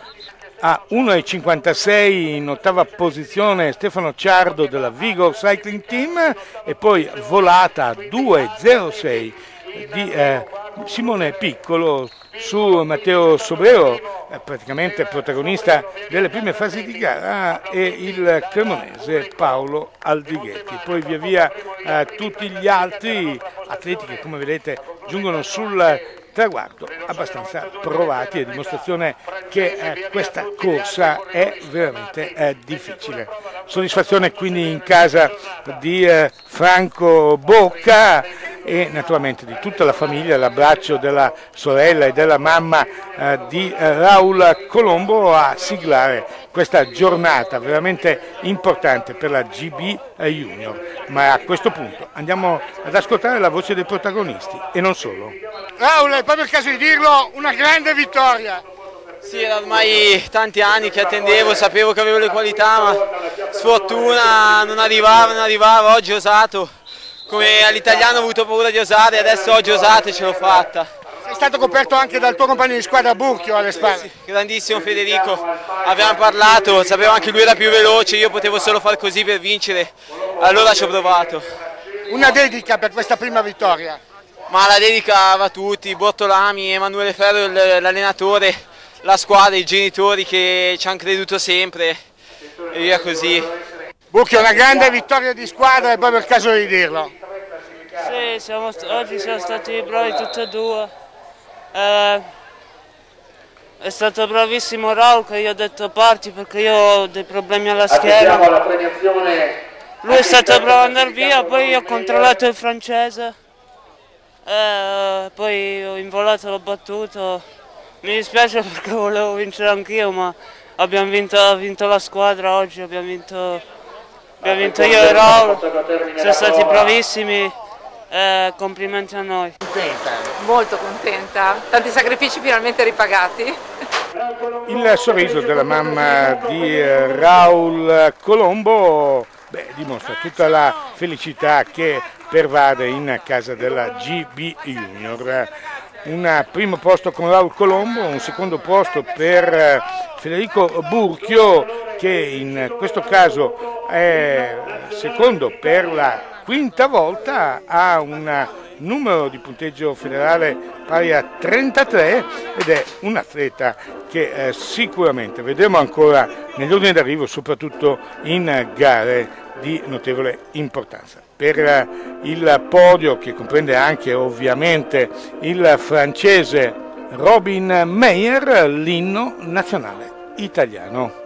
A uno e cinquantasei in ottava posizione Stefano Ciardo della Vigor Cycling Team e poi volata a due e zero sei di eh, Simone Piccolo su Matteo Sobrero, eh, praticamente protagonista delle prime fasi di gara, e il cremonese Paolo Aldighetti. Poi via via eh, tutti gli altri atleti che, come vedete, giungono sul traguardo abbastanza provati, a dimostrazione che eh, questa corsa è veramente eh, difficile. Soddisfazione quindi in casa di eh, Franco Bocca e naturalmente di tutta la famiglia, l'abbraccio della sorella e della mamma eh, di eh, Raul Colombo a siglare questa giornata veramente importante per la G B Junior. Ma a questo punto andiamo ad ascoltare la voce dei protagonisti e non solo. Raul, è proprio il caso di dirlo, una grande vittoria. Sì, era ormai tanti anni che attendevo, sapevo che avevo le qualità, ma sfortuna non arrivava, non arrivava, oggi ho osato. Come all'italiano ho avuto paura di osare, adesso oggi ho osato e ce l'ho fatta. Sei stato coperto anche dal tuo compagno di squadra Burchio alle spalle. Sì, grandissimo Federico, abbiamo parlato, sapevo anche lui era più veloce, io potevo solo far così per vincere, allora ci ho provato. Una dedica per questa prima vittoria? Ma la dedica va a tutti, Bortolami, Emanuele Ferro, l'allenatore, la squadra, i genitori che ci hanno creduto sempre e via così. Burchio, una grande vittoria di squadra, è proprio il caso di dirlo. Sì, siamo, oggi siamo stati bravi tutti e due. Eh, è stato bravissimo Raul che io ho detto parti perché io ho dei problemi alla schiena. Lui è stato bravo ad andare via, poi io ho controllato il francese, eh, poi ho involato, l'ho battuto. Mi dispiace perché volevo vincere anch'io, ma abbiamo vinto, ha vinto la squadra oggi, abbiamo vinto, abbiamo vinto io e Raul, siamo stati bravissimi. Eh, complimenti a noi. Contenta? Molto contenta, tanti sacrifici finalmente ripagati. Il sorriso della mamma di Raul Colombo beh, dimostra tutta la felicità che pervade in casa della G B Junior. Un primo posto con Raul Colombo, un secondo posto per Federico Burchio che in questo caso è secondo per la quinta volta, ha un numero di punteggio federale pari a trentatré ed è un atleta che eh, sicuramente vedremo ancora negli ordini d'arrivo, soprattutto in gare di notevole importanza. Per eh, il podio, che comprende anche ovviamente il francese Robin Meyer, l'inno nazionale italiano.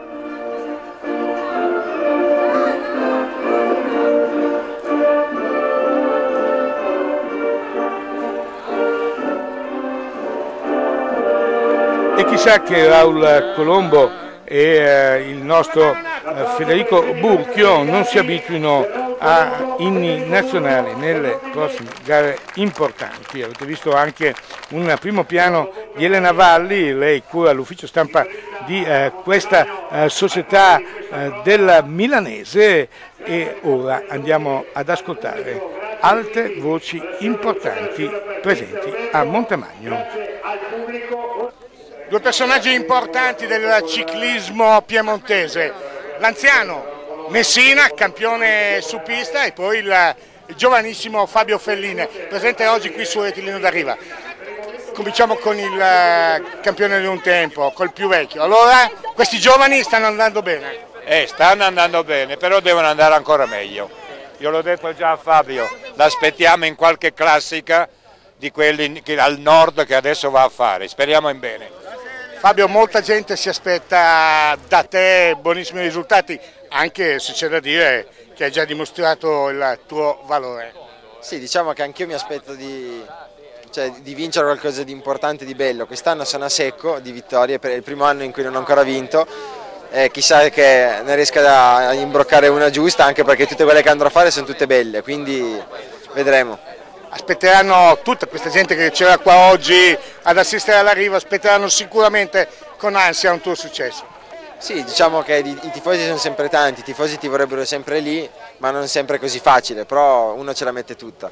E chissà che Raul Colombo e eh, il nostro eh, Federico Burchio non si abituino a inni nazionali nelle prossime gare importanti. Avete visto anche un primo piano di Elena Valli, lei cura l'ufficio stampa di eh, questa eh, società eh, del milanese, e ora andiamo ad ascoltare altre voci importanti presenti a Montemagno. Due personaggi importanti del ciclismo piemontese, l'anziano Messina, campione su pista, e poi il, il giovanissimo Fabio Felline, presente oggi qui su Rettilineo d'Arriva. Cominciamo con il uh, campione di un tempo, col più vecchio. Allora, questi giovani stanno andando bene? Eh, stanno andando bene, però devono andare ancora meglio. Io l'ho detto già a Fabio, l'aspettiamo in qualche classica di quelli che, al nord che adesso va a fare, speriamo in bene. Fabio, molta gente si aspetta da te buonissimi risultati, anche se c'è da dire che hai già dimostrato il tuo valore. Sì, diciamo che anch'io mi aspetto di, cioè di vincere qualcosa di importante, di bello. Quest'anno sono a secco di vittorie, per il primo anno in cui non ho ancora vinto, e chissà che ne riesca a imbroccare una giusta, anche perché tutte quelle che andrò a fare sono tutte belle, quindi vedremo. Aspetteranno tutta questa gente che c'era qua oggi ad assistere all'arrivo, aspetteranno sicuramente con ansia un tuo successo. Sì, diciamo che i tifosi sono sempre tanti, i tifosi ti vorrebbero sempre lì, ma non sempre così facile, però uno ce la mette tutta.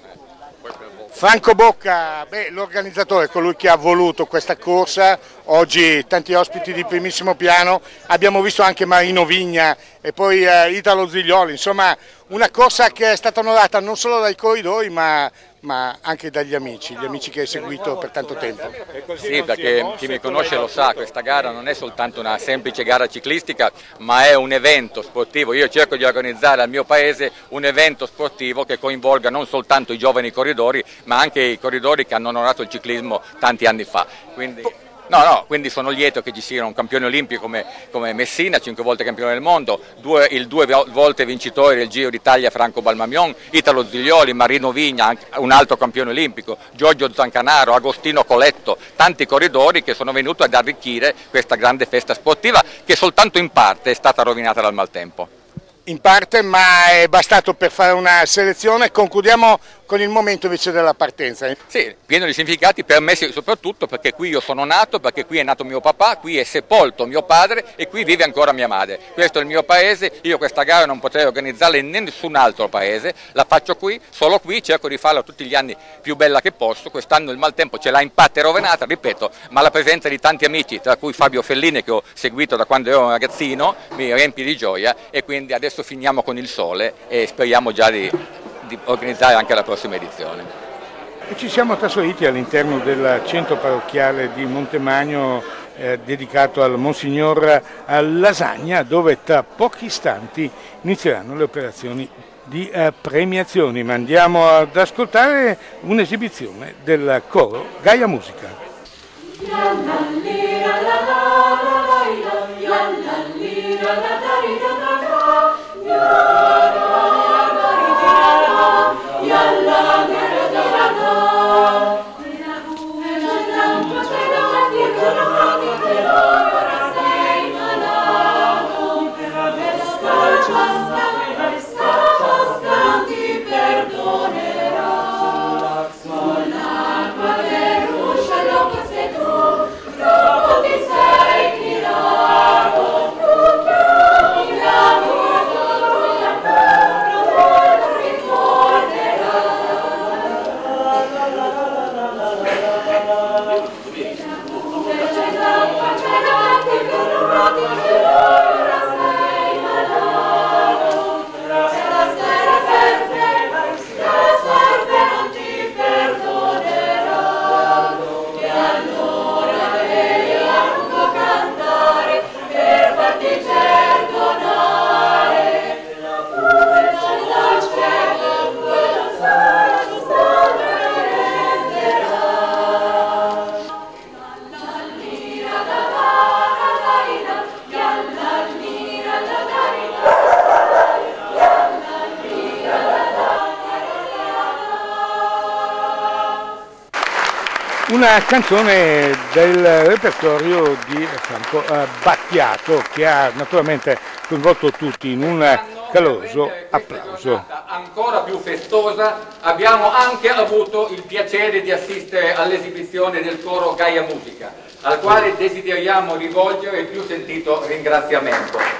Franco Bocca, l'organizzatore, colui che ha voluto questa corsa, oggi tanti ospiti di primissimo piano, abbiamo visto anche Marino Vigna e poi eh, Italo Ziglioli, insomma una corsa che è stata onorata non solo dai corridori ma, ma anche dagli amici, gli amici che hai seguito per tanto tempo. Sì, perché chi mi conosce lo sa, questa gara non è soltanto una semplice gara ciclistica, ma è un evento sportivo. Io cerco di organizzare al mio paese un evento sportivo che coinvolga non soltanto i giovani corridori, ma anche i corridori che hanno onorato il ciclismo tanti anni fa. Quindi... No, no, quindi sono lieto che ci sia un campione olimpico come, come Messina, cinque volte campione del mondo, due, il due volte vincitore del Giro d'Italia Franco Balmamion, Italo Ziglioli, Marino Vigna, un altro campione olimpico, Giorgio Zancanaro, Agostino Coletto, tanti corridori che sono venuti ad arricchire questa grande festa sportiva che soltanto in parte è stata rovinata dal maltempo. In parte, ma è bastato per fare una selezione. Concludiamo con il momento invece della partenza. Sì, pieno di significati per me soprattutto perché qui io sono nato, perché qui è nato mio papà, qui è sepolto mio padre e qui vive ancora mia madre. Questo è il mio paese, io questa gara non potrei organizzarla in nessun altro paese, la faccio qui, solo qui, cerco di farla tutti gli anni più bella che posso. Quest'anno il maltempo ce l'ha in parte rovinata, ripeto, ma la presenza di tanti amici, tra cui Fabio Fellini che ho seguito da quando ero un ragazzino, mi riempie di gioia e quindi adesso finiamo con il sole e speriamo già di, di organizzare anche la prossima edizione. E ci siamo trasferiti all'interno del centro parrocchiale di Montemagno eh, dedicato al Monsignor Lasagna, dove tra pochi istanti inizieranno le operazioni di eh, premiazioni. Ma andiamo ad ascoltare un'esibizione del coro Gaia Musica. Una canzone del repertorio di Franco Battiato che ha naturalmente coinvolto tutti in un caloroso applauso. Ancora più festosa abbiamo anche avuto il piacere di assistere all'esibizione del coro Gaia Musica, al quale desideriamo rivolgere il più sentito ringraziamento.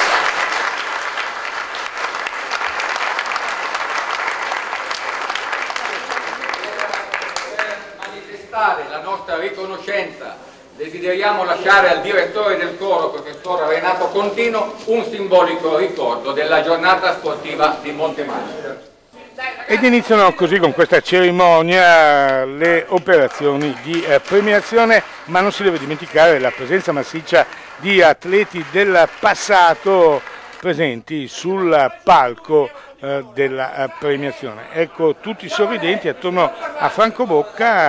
La nostra riconoscenza, desideriamo lasciare al direttore del coro, professor Renato Contino, un simbolico ricordo della giornata sportiva di Montemagno. Ed iniziano così con questa cerimonia le operazioni di eh, premiazione, ma non si deve dimenticare la presenza massiccia di atleti del passato presenti sul palco eh, della eh, premiazione. Ecco tutti sorridenti attorno a Franco Bocca,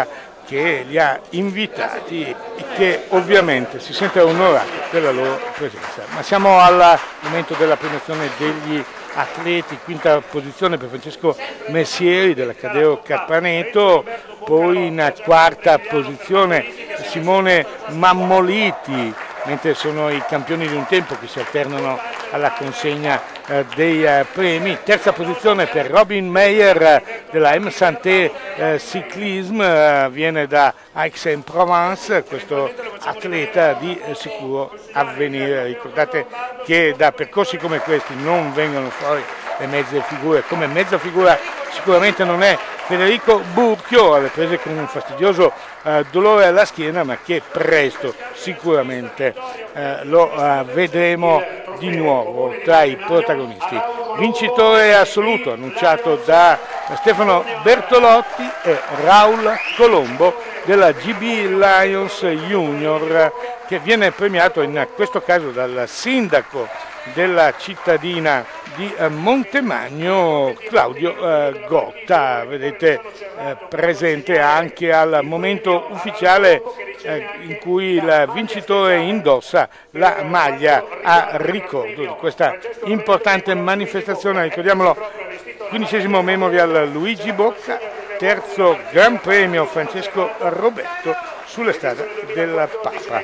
che li ha invitati e che ovviamente si sente onorato della loro presenza. Ma siamo al momento della premiazione degli atleti, quinta posizione per Francesco Messieri dell'Accadeo Capraneto, poi in quarta posizione Simone Mammoliti, mentre sono i campioni di un tempo che si alternano alla consegna eh, dei eh, premi. Terza posizione per Robin Meyer eh, della M Santé eh, Cyclisme, eh, viene da Aix-en-Provence, questo atleta di eh, sicuro avvenire. Ricordate che da percorsi come questi non vengono fuori le mezze figure, come mezza figura sicuramente non è Federico Burchio, alle prese con un fastidioso eh, dolore alla schiena, ma che presto sicuramente eh, lo eh, vedremo di nuovo tra i protagonisti. Vincitore assoluto annunciato da Stefano Bertolotti e Raul Colombo della G B Lions Junior, che viene premiato in questo caso dal sindaco della cittadina di Montemagno, Claudio eh, Gotta. Vedete eh, presente anche al momento ufficiale eh, in cui il vincitore indossa la maglia a ricordo di questa importante manifestazione. Ricordiamolo, quindicesimo Memorial Luigi Bocca, terzo Gran Premio Francesco Roberto sulle strade del Papa.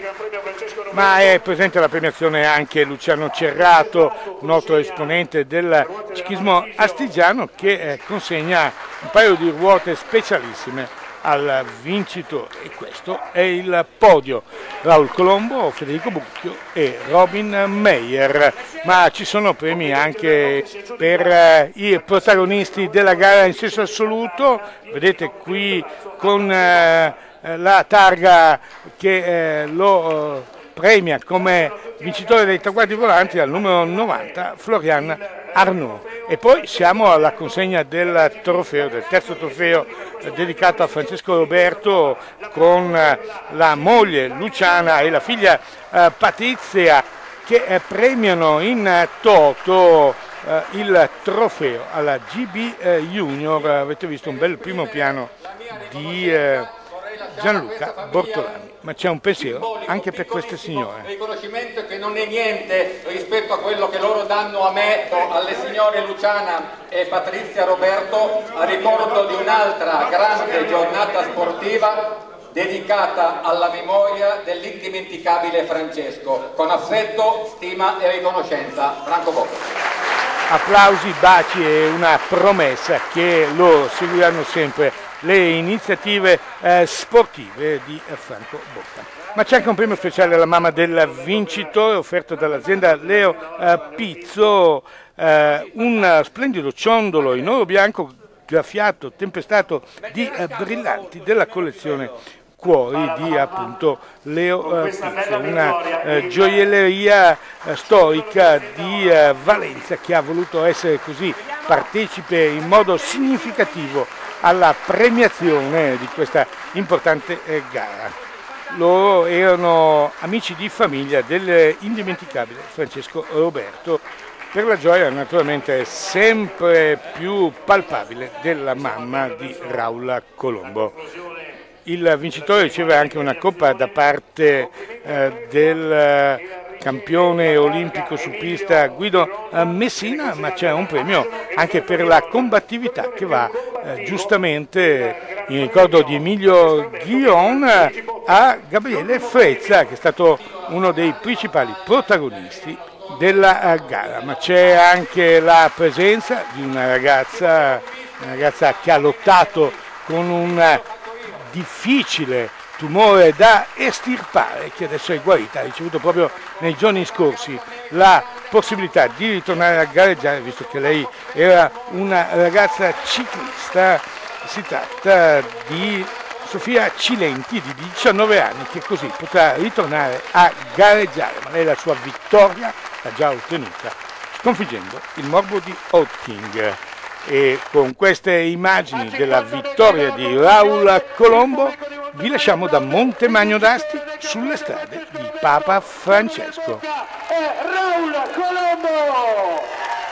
Ma è presente alla premiazione anche Luciano Cerrato, noto esponente del ciclismo astigiano, che eh, consegna un paio di ruote specialissime al vincitore, e questo è il podio: Raul Colombo, Federico Bucchio e Robin Meyer. Ma ci sono premi anche per eh, i protagonisti della gara in senso assoluto. Vedete qui con eh, la targa che eh, lo eh, premia come vincitore dei traguardi volanti al numero novanta Florian Arnaud. E poi siamo alla consegna del trofeo, del terzo trofeo eh, dedicato a Francesco Roberto, con eh, la moglie Luciana e la figlia eh, Patrizia, che eh, premiano in toto eh, il trofeo alla G B eh, Junior. Avete visto un bel primo piano di eh, Gianluca Bortolani, ma c'è un pensiero anche per queste signore. Un riconoscimento che non è niente rispetto a quello che loro danno a me, alle signore Luciana e Patrizia Roberto, a ricordo di un'altra grande giornata sportiva dedicata alla memoria dell'indimenticabile Francesco. Con affetto, stima e riconoscenza, Franco Bocca. Applausi, baci e una promessa che loro seguiranno sempre le iniziative eh, sportive di eh, Franco Bocca. Ma c'è anche un premio speciale alla mamma del vincitore, offerto dall'azienda Leo eh, Pizzo, eh, un splendido ciondolo in oro bianco graffiato, tempestato di eh, brillanti della collezione Cuori di appunto Leo eh, Pizzo, una eh, gioielleria eh, storica di eh, Valenza, che ha voluto essere così partecipe in modo significativo alla premiazione di questa importante eh, gara. Loro erano amici di famiglia dell'indimenticabile Francesco Roberto, per la gioia naturalmente sempre più palpabile della mamma di Raul Colombo. Il vincitore riceve anche una coppa da parte eh, del campione olimpico su pista Guido Messina, ma c'è un premio anche per la combattività che va eh, giustamente in ricordo di Emilio Guillon a Gabriele Frezza, che è stato uno dei principali protagonisti della gara. Ma c'è anche la presenza di una ragazza, una ragazza che ha lottato con un difficile tumore da estirpare, che adesso è guarita, ha ricevuto proprio nei giorni scorsi la possibilità di ritornare a gareggiare, visto che lei era una ragazza ciclista. Si tratta di Sofia Cilenti, di diciannove anni, che così potrà ritornare a gareggiare, ma lei la sua vittoria l'ha già ottenuta sconfiggendo il morbo di Hodgkin. E con queste immagini della vittoria di Raul Colombo vi lasciamo da Montemagno d'Asti sulle strade di Papa Francesco. Raul Colombo!